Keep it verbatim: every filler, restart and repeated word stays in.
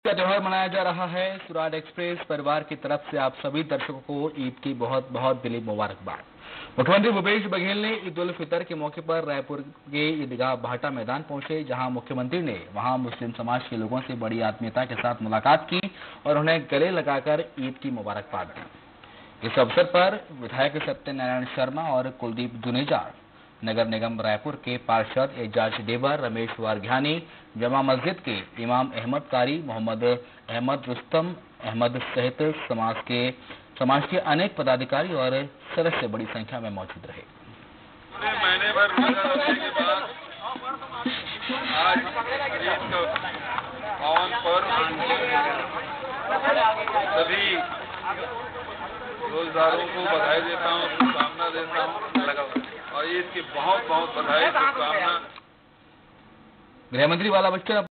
का त्योहार मनाया जा रहा है। सुराज एक्सप्रेस परिवार की तरफ से आप सभी दर्शकों को ईद की बहुत बहुत दिली मुबारकबाद। मुख्यमंत्री भूपेश बघेल ने ईद उल फितर के मौके पर रायपुर के ईदगाह भाटा मैदान पहुंचे, जहां मुख्यमंत्री ने वहां मुस्लिम समाज के लोगों से बड़ी आत्मीयता के साथ मुलाकात की और उन्हें गले लगाकर ईद की मुबारकबाद दी। इस अवसर पर विधायक सत्यनारायण शर्मा और कुलदीप जुनेजा, नगर निगम रायपुर के पार्षद एजाज डेवर, रमेश वारघानी, जमा मस्जिद के इमाम अहमद कारी, मोहम्मद अहमद रुस्तम अहमद सहित समाज के समाज के अनेक पदाधिकारी और सदस्य बड़ी संख्या में मौजूद रहे। महीने भर रोजा रखने के बाद आज ईद का पावन पर्व सभी रोजदारों को बधाई देता हूँ, शुभकामना देता हूँ और ईद की बहुत बहुत बधाई शुभकामना। गृह मंत्री बाला बच्चन